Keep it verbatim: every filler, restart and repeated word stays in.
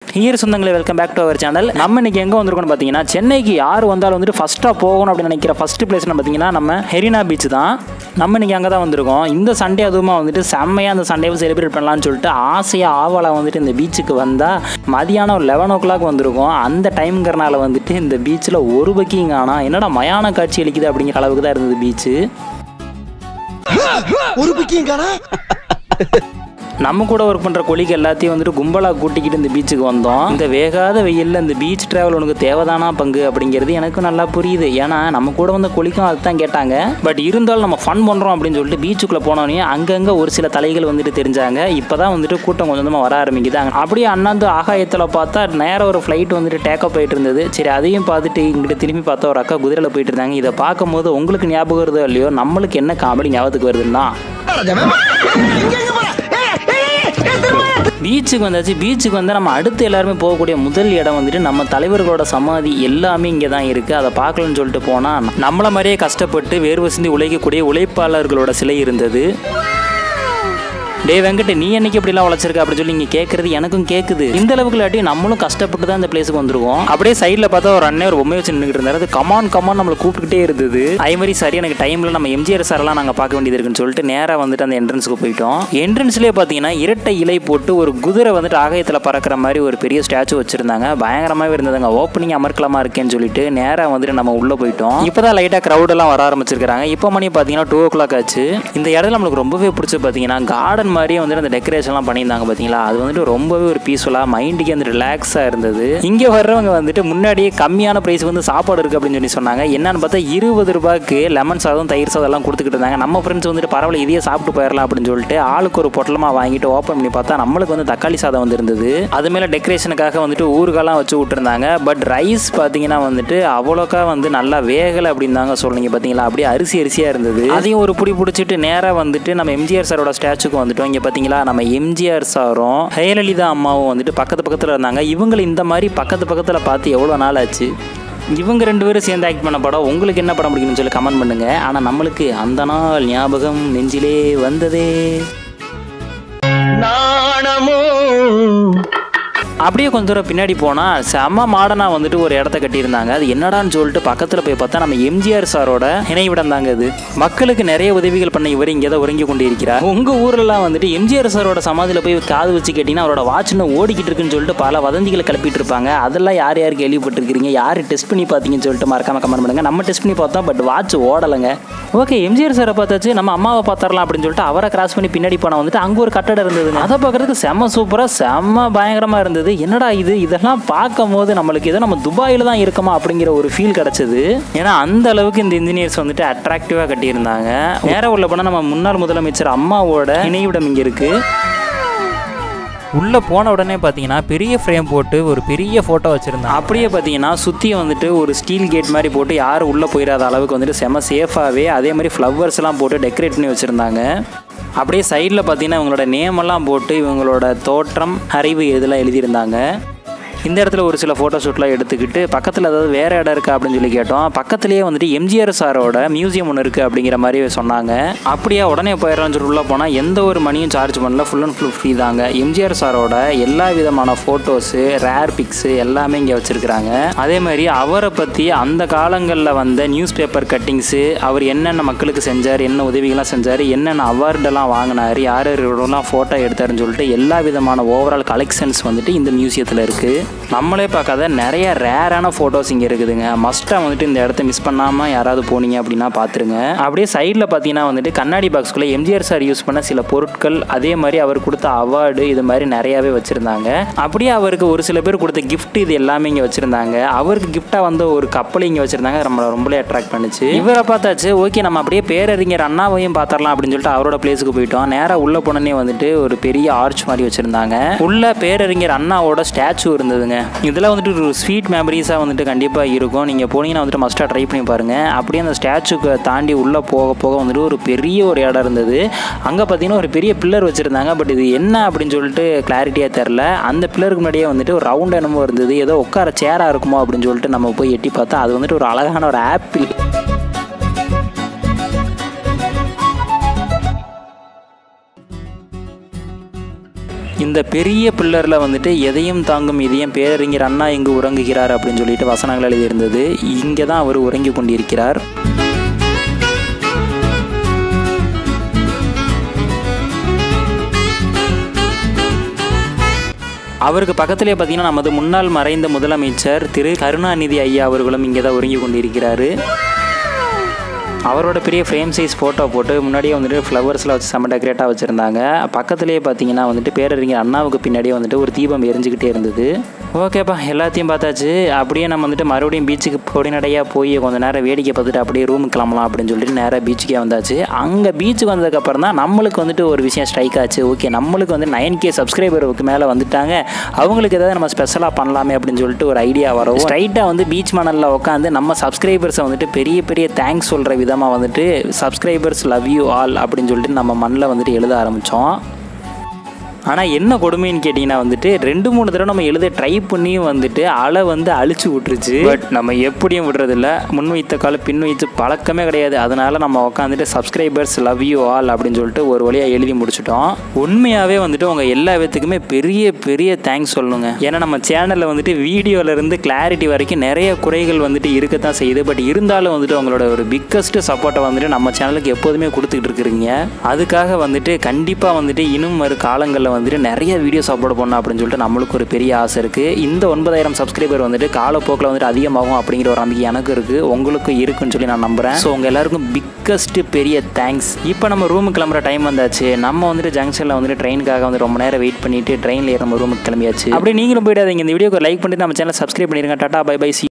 Here சொந்தங்களே, welcome back to our channel. நம்ம இன்னைக்கு எங்கே வந்திருக்கோம்னு பார்த்தீங்கன்னா, சென்னைக்கு யார் வந்தாலும் வந்துட்டு ஃபஸ்ட்டாக போகணும் அப்படின்னு நினைக்கிற ஃபஸ்ட்டு பிளேஸ்னு பார்த்தீங்கன்னா நம்ம மெரினா பீச் தான். நம்ம இன்னைக்கு அங்கே தான் வந்திருக்கோம். இந்த சண்டே அதுவுமா வந்துட்டு செம்மையாக அந்த சண்டேவை செலிப்ரேட் பண்ணலான்னு சொல்லிட்டு ஆசையாக ஆவலாக வந்துட்டு இந்த பீச்சுக்கு வந்தால் மதியானம் ஒரு லெவன் ஓ கிளாக் வந்திருக்கோம். அந்த டைம்ங்கிறனால வந்துட்டு இந்த பீச்சில் ஒரு பக்கிங் ஆனால் என்னடா மயான காட்சி அளிக்குது அப்படிங்கிற அளவுக்கு தான் இருந்தது பீச்சு. ஒரு பக்கிங் காணா நம்ம கூட ஒர்க் பண்ணுற கொலிக்கு எல்லாத்தையும் வந்துட்டு கும்பலாக கூட்டிக்கிட்டு இந்த பீச்சுக்கு வந்தோம். இந்த வேகாத வெயிலில் இந்த பீச் ட்ராவல் உனக்கு தேவைதானா பங்கு அப்படிங்கிறது எனக்கு நல்லா புரியுது. ஏன்னா நம்ம கூட வந்த கொலிக்கும் அதுதான் கேட்டாங்க. பட் இருந்தாலும் நம்ம ஃபன் பண்ணுறோம் அப்படின்னு சொல்லிட்டு பீச்சுக்குள்ளே போனோன்னே அங்கங்கே ஒரு சில தலைகள் வந்துட்டு தெரிஞ்சாங்க. இப்போ தான் வந்துட்டு கூட்டம் கொஞ்சம் கொஞ்சமாக வர ஆரம்பிக்குது. அப்படியே அண்ணாந்து ஆகாயத்தில் பார்த்தா நேரம் ஒரு ஃப்ளைட் வந்துட்டு டேக்கப் போயிட்டு இருந்தது. சரி, அதையும் பார்த்துட்டு இங்கிட்ட திரும்பி பார்த்தா ஒரு அக்கா குதிரையில் போயிட்டு இருந்தாங்க. இதை பார்க்கும்போது உங்களுக்கு ஞாபகம் வருதோ இல்லையோ, நம்மளுக்கு என்ன காமெடி ஞாபகத்துக்கு வருதுன்னா, பீச்சுக்கு வந்தாச்சு. பீச்சுக்கு வந்து நம்ம அடுத்து எல்லாருமே போகக்கூடிய முதல் இடம் வந்துட்டு நம்ம தலைவர்களோட சமாதி எல்லாமே இங்கே தான் இருக்குது. அதை பார்க்கலன்னு சொல்லிட்டு போனால் நம்மளை மாதிரியே கஷ்டப்பட்டு வேர்வை சிந்தி உழைக்கக்கூடிய உழைப்பாளர்களோட சிலை இருந்தது. டே வெங்கட், நீ என்னைக்கு எப்படிலாம் உழைச்சிருக்க அப்படின்னு சொல்லி நீங்கள் கேட்குறது எனக்கும் கேட்குது. இந்த அளவுக்கு இல்லாட்டி நம்மளும் கஷ்டப்பட்டு தான் இந்த பிளேஸுக்கு வந்துருவோம். அப்படியே சைடில் பார்த்தா ஒரு அண்ணன் ஒரு பொம்மை வச்சு நின்றுட்டு இருந்தாரு. அது கமான் கமான் நம்மளை கூப்பிட்டுக்கிட்டே இருந்தது. அதே மாதிரி சரி, எனக்கு டைமில் நம்ம எம்ஜிஆர் சாரெல்லாம் நாங்கள் பார்க்க வேண்டியது இருக்குன்னு சொல்லிட்டு நேராக வந்துட்டு அந்த என்ட்ரன்ஸுக்கு போயிட்டோம். என்ட்ரன்ஸ்லேயே பார்த்தீங்கன்னா இரட்டை இலை போட்டு ஒரு குதிரை வந்துட்டு ஆகாயத்தில் பறக்கிற மாதிரி ஒரு பெரிய ஸ்டாச்சு வச்சிருந்தாங்க. பயங்கரமாகவே இருந்ததுங்க. ஓப்பனிங் அமர்க்கலமாக இருக்கேன்னு சொல்லிட்டு நேராக வந்துட்டு நம்ம உள்ளே போயிட்டோம். இப்போ தான் லைட்டாக க்ரௌடெல்லாம் வர ஆரம்பிச்சிருக்காங்க. இப்போ மணி பார்த்தீங்கன்னா டூ ஓ கிளாக் ஆச்சு. இந்த இடத்துல நம்மளுக்கு ரொம்பவே பிடிச்சி பார்த்தீங்கன்னா கார்டன் மாதிரியே வந்துட்டு அந்த டெக்கரேஷன்லாம் பண்ணியிருந்தாங்க பார்த்தீங்களா. அது வந்துட்டு ரொம்பவே ஒரு பீஸ்ஃபுல்லாக மைண்டுக்கு வந்து ரிலாக்ஸாக இருந்தது. இங்கே வர்றவங்க வந்துட்டு முன்னாடியே கம்மியான ப்ரைஸ் வந்து சாப்பாடு இருக்குது அப்படின்னு சொல்லி சொன்னாங்க. என்னன்னு பார்த்தா இருபது ரூபாய்க்கு லெமன் சாதம் தயிர் சாதம் எல்லாம் கொடுத்துக்கிட்டு இருந்தாங்க. நம்ம ஃப்ரெண்ட்ஸ் வந்துட்டு பரவாயில்ல இதையே சாப்பிட்டு போயிடலாம் அப்படின்னு சொல்லிட்டு ஆளுக்கு ஒரு பொட்டலமாக வாங்கிட்டு ஓப்பன் பண்ணி பார்த்தா நம்மளுக்கு வந்து தக்காளி சாதம் வந்து இருந்தது. அது மேலே டெக்கரேஷனுக்காக வந்துட்டு ஊறுகாலாம் வச்சு விட்டுருந்தாங்க. பட் ரைஸ் பார்த்தீங்கன்னா வந்துட்டு அவ்வளோக்கா வந்து நல்லா வேகலை அப்படின்னு தாங்க சொல்லுங்க. பார்த்தீங்களா, அப்படியே அரிசி அரிசியாக இருந்தது. அதையும் ஒரு புடி பிடிச்சிட்டு நேராக வந்துட்டு நம்ம எம்ஜிஆர் சாரோட ஸ்டாச்சுக்கு வந்துட்டோம். இங்கே பார்த்தீங்களா, நம்ம எம்ஜிஆர் சாரும் ஜெயலலிதா அம்மாவும் வந்துட்டு பக்கத்து பக்கத்தில் இருந்தாங்க. இவங்களை இந்த மாதிரி பக்கத்து பக்கத்தில் பார்த்து எவ்வளோ நாள் ஆச்சு. இவங்க ரெண்டு பேரும் சேர்ந்து ஆக்ட் பண்ண படம் உங்களுக்கு என்ன படம் பிடிக்குன்னு சொல்லி கமெண்ட் பண்ணுங்க. ஆனால் நம்மளுக்கு அந்த நாள் ஞாபகம் நெஞ்சிலே வந்ததே. நாணமோ அப்படியே கொஞ்சம் தூரம் பின்னாடி போனால் செம்ம மாடனாக வந்துட்டு ஒரு இடத்த கட்டியிருந்தாங்க. அது என்னடான்னு சொல்லிட்டு பக்கத்தில் போய் பார்த்தா நம்ம எம்ஜிஆர் சாரோட நினைவிடம் தாங்க அது. மக்களுக்கு நிறைய உதவிகள் பண்ண இவர் இங்கே தான் உறங்கி கொண்டு இருக்கிறார். உங்கள் ஊரெல்லாம் வந்துட்டு எம்ஜிஆர் சாரோட சமாதியில் போய் காது வச்சு கேட்டிங்கன்னா அவரோட வாட்ச்னு ஓடிக்கிட்டு இருக்குன்னு சொல்லிட்டு பல வதந்திகளை கிளப்பிட்டு இருப்பாங்க. அதெல்லாம் யார் யார் கேள்விப்பட்டிருக்கிறீங்க, யார் டெஸ்ட் பண்ணி பார்த்தீங்கன்னு சொல்லிட்டு மறக்காம கமெண்ட் பண்ணுங்க. நம்ம டெஸ்ட் பண்ணி பார்த்தோம், பட் வாட்ச் ஓடலைங்க. ஓகே, எம்ஜிஆர் சாரை பார்த்தாச்சு, நம்ம அம்மாவை பார்த்தரலாம் அப்படின்னு சொல்லிட்டு அவரை கிராஸ் பண்ணி பின்னாடி போனால் வந்துட்டு அங்கே ஒரு கட்டடம் இருந்தது. அதை பார்க்கறதுக்கு செம்ம சூப்பராக செம்ம பயங்கரமாக இருந்தது. என்னடா இது, இதெல்லாம் பார்க்கும் போது நம்மளுக்கு ஏதோ நம்ம துபாயில் தான் இருக்கோமா அப்படிங்கிற ஒரு ஃபீல் கிடைச்சது. ஏன்னா அந்த அளவுக்கு இந்த இன்ஜினியர்ஸ் வந்துட்டு அட்ராக்டிவாக கட்டியிருந்தாங்க. நேராக உள்ள போனால் நம்ம முன்னாள் முதலமைச்சர் அம்மாவோட நினைவிடம் இங்கே இருக்கு. உள்ளே போன உடனே பார்த்தீங்கன்னா பெரிய ஃப்ரேம் போட்டு ஒரு பெரிய ஃபோட்டோ வச்சுருந்தாங்க. அப்படியே பார்த்தீங்கன்னா சுற்றி வந்துட்டு ஒரு ஸ்டீல் கேட் மாதிரி போட்டு யாரும் உள்ளே போயிடாத அளவுக்கு வந்துட்டு செம்ம சேஃபாகவே அதே மாதிரி ஃப்ளவர்ஸ்லாம் போட்டு டெக்கரேட் பண்ணி வச்சுருந்தாங்க. அப்படியே சைடில் பார்த்தீங்கன்னா இவங்களோட நேமெல்லாம் போட்டு இவங்களோட தோற்றம் அறிவு இதெல்லாம் எழுதியிருந்தாங்க. இந்த இடத்துல ஒரு சில ஃபோட்டோ ஷூட்லாம் எடுத்துக்கிட்டு பக்கத்தில் ஏதாவது வேறு இடம் இருக்கா அப்படின்னு சொல்லி கேட்டோம். பக்கத்துலேயே வந்துட்டு எம்ஜிஆர் சாரோட மியூசியம் ஒன்று இருக்குது அப்படிங்கிற மாதிரி சொன்னாங்க. அப்படியே உடனே போயிடலாம்னு சொல்லி உள்ளே போனால் எந்த ஒரு மணியும் சார்ஜ் பண்ணல, ஃபுல் அண்ட் ஃபுல் ஃப்ரீ தாங்க. எம்ஜிஆர் சாரோட எல்லா விதமான ஃபோட்டோஸு, ரேர் பிக்ஸு எல்லாமே இங்கே வச்சுருக்குறாங்க. அதே மாதிரி அவரை பற்றி அந்த காலங்களில் வந்த நியூஸ் பேப்பர் கட்டிங்ஸு, அவர் என்னென்ன மக்களுக்கு செஞ்சார், என்ன உதவிகள்லாம் செஞ்சார், என்னென்ன அவார்டெல்லாம் வாங்கினார், யார் யாரோடலாம் ஃபோட்டோ எடுத்தாருன்னு சொல்லிட்டு எல்லா விதமான ஓவரால் கலெக்ஷன்ஸ் வந்துட்டு இந்த மியூசியத்தில் இருக்குது. நம்மளே பார்க்காத நிறைய ரேரான ஃபோட்டோஸ் இங்கே இருக்குதுங்க. மஸ்ட்டாக வந்துட்டு இந்த இடத்த மிஸ் பண்ணாமல் யாராவது போனீங்க அப்படின்னா பார்த்துருங்க. அப்படியே சைடில் பார்த்தீங்கன்னா வந்துட்டு கண்ணாடி பாக்ஸ்குள்ளே எம்ஜிஆர் சார் யூஸ் பண்ண சில பொருட்கள், அதே மாதிரி அவர் கொடுத்த அவார்டு இது மாதிரி நிறையாவே வச்சுருந்தாங்க. அப்படியே அவருக்கு ஒரு சில பேர் கொடுத்த கிஃப்ட் இது எல்லாமே இங்கே வச்சுருந்தாங்க. அவருக்கு கிஃப்டாக வந்து ஒரு கப்பல் இங்கே வச்சுருந்தாங்க. நம்மளை ரொம்பவே அட்ராக்ட் பண்ணிச்சு. இவரை பார்த்தாச்சு, ஓகே நம்ம அப்படியே பேரறிஞர் அண்ணாவையும் பார்த்தரலாம் அப்படின்னு சொல்லிட்டு அவரோட பிளேஸுக்கு போயிட்டோம். நேராக உள்ளே போனோன்னே வந்துட்டு ஒரு பெரிய ஆர்ச் மாதிரி வச்சுருந்தாங்க. உள்ள பேரறிஞர் அண்ணாவோட ஸ்டாச்சு இருந்தது. இதெல்லாம் வந்துட்டு ஒரு ஸ்வீட் மெமரிஸாக வந்துட்டு கண்டிப்பாக இருக்கும். நீங்கள் போனீங்கன்னா வந்துட்டு மஸ்ட்டாக ட்ரை பண்ணி பாருங்கள். அப்படியே அந்த ஸ்டாச்சுக்கு தாண்டி உள்ளே போக போக வந்துட்டு ஒரு பெரிய ஒரு இடம் இருந்தது. அங்கே பார்த்தீங்கன்னா ஒரு பெரிய பில்லர் வச்சுருந்தாங்க. பட் இது என்ன அப்படின்னு சொல்லிட்டு கிளாரிட்டியாக தெரில. அந்த பில்லருக்கு முன்னாடியே வந்துட்டு ஒரு ரவுண்ட் என்னமோ இருந்தது. ஏதோ உட்கார சேராக இருக்குமோ அப்படின்னு சொல்லிட்டு நம்ம போய் எட்டி பார்த்தா அது வந்துட்டு ஒரு அழகான ஒரு ஆப்பிள். இந்த பெரிய பில்லரில் வந்துட்டு எதையும் தாங்கும் இதயம் பேரறிஞர் அண்ணா இங்கு உறங்குகிறார் அப்படின்னு சொல்லிட்டு வசனங்கள் எழுதியிருந்தது. இங்கே தான் அவர் உறங்கி கொண்டிருக்கிறார். அவருக்கு பக்கத்திலே பார்த்தீங்கன்னா நமது முன்னாள் மறைந்த முதலமைச்சர் திரு கருணாநிதி ஐயா அவர்களும் இங்கே தான் உறங்கி கொண்டிருக்கிறாரு. அவரோட பெரிய ஃப்ரேம் சைஸ் ஃபோட்டோ போட்டு முன்னாடியே வந்துட்டு ஃப்ளவர்ஸில் வச்சு செம்ம டெக்கரேட்டாக வச்சுருந்தாங்க. பக்கத்துலேயே பார்த்தீங்கன்னா வந்துட்டு பேரறிஞர் அண்ணாவுக்கு பின்னாடியே வந்துட்டு ஒரு தீபம் எரிஞ்சுக்கிட்டே இருந்தது. ஓகேப்பா, எல்லாத்தையும் பார்த்தாச்சு. அப்படியே நம்ம வந்துட்டு மறுபடியும் பீச்சுக்கு பொடிநடையாக போய் கொஞ்சம் நேரம் வேடிக்கை பார்த்துட்டு அப்படியே ரூமுக்கு கிளம்பலாம் அப்படின்னு சொல்லிட்டு நேராக பீச்சுக்கே வந்தாச்சு. அங்கே பீச்சுக்கு வந்ததுக்கப்புறம் தான் நம்மளுக்கு வந்துட்டு ஒரு விஷயம் ஸ்ட்ரைக் ஆச்சு. ஓகே, நம்மளுக்கு வந்து நைன் கே சப்ஸ்கிரைபருக்கு மேலே வந்துட்டாங்க, அவங்களுக்கு ஏதாவது நம்ம ஸ்பெஷலாக பண்ணலாமே அப்படின்னு சொல்லிட்டு ஒரு ஐடியா வரும். ஸ்ட்ரைட்டாக வந்து பீச் மணலில் உட்காந்து நம்ம சப்ஸ்கிரைபர்ஸை வந்துட்டு பெரிய பெரிய தேங்க்ஸ் சொல்கிற விதமாக வந்துட்டு சப்ஸ்கிரைபர்ஸ் லவ் யூ ஆல் அப்படின்னு சொல்லிட்டு நம்ம மண்ணில் வந்துட்டு எழுத ஆரம்பித்தோம். ஆனால் என்ன கொடுமைன்னு கேட்டிங்கன்னா வந்துட்டு ரெண்டு மூணு தடவை நம்ம எழுத ட்ரை பண்ணியும் வந்துட்டு அலை வந்து அழிச்சு விட்டுருச்சு. பட் நம்ம எப்படியும் விடுறதில்ல, முன் வைத்த கால பின் வைத்து பழக்கமே கிடையாது. அதனால் நம்ம உட்காந்துட்டு சப்ஸ்கிரைபர்ஸ் லவ் யூ ஆல் அப்படின்னு சொல்லிட்டு ஒரு வழியாக எழுதி முடிச்சிட்டோம். உண்மையாகவே வந்துட்டு உங்கள் எல்லா விதத்துக்குமே பெரிய பெரிய தேங்க்ஸ் சொல்லணுங்க. ஏன்னா நம்ம சேனலில் வந்துட்டு வீடியோவிலேருந்து கிளாரிட்டி வரைக்கும் நிறைய குறைகள் வந்துட்டு இருக்கத்தான் செய்யுது. பட் இருந்தாலும் வந்துட்டு உங்களோட ஒரு பிக்கஸ்ட் சப்போர்ட்டை வந்துட்டு நம்ம சேனலுக்கு எப்போதுமே கொடுத்துக்கிட்டு இருக்கிறீங்க. அதுக்காக வந்துட்டு கண்டிப்பாக வந்துட்டு இன்னும் ஒரு காலங்களில் வந்துட்டு நிறைய வீடியோஸ் அப்லோட் பண்ணணும் அப்படின்னு சொல்லிட்டு நம்மளுக்கு ஒரு பெரிய ஆசை இருக்குது. இந்த ஒன்பதாயிரம் சப்ஸ்கிரைபர் வந்துட்டு காலப்போக்கில் வந்துட்டு அதிகமாகும் அப்படிங்கிற ஒரு நம்பிக்கை எனக்கு இருக்குது, உங்களுக்கு இருக்குன்னு சொல்லி நான் நம்புகிறேன். ஸோ உங்கள் எல்லாருக்கும் பிக்கஸ்ட் பெரிய தேங்க்ஸ். இப்போ நம்ம ரூமுக்கு கிளம்புற டைம் வந்தாச்சு. நம்ம வந்துட்டு ஜங்ஷனில் வந்துட்டு ட்ரெயினுக்காக வந்து ரொம்ப நேரம் வெயிட் பண்ணிட்டு ட்ரெயினில் நம்ம ரூமுக்கு கிளம்பியாச்சு. அப்படி நீங்களும் போயிடாதீங்க. இந்த வீடியோக்கு லைக் பண்ணிட்டு நம்ம சேனலை சப்ஸ்கிரைப் பண்ணிடுங்க. டாடா, பை பை.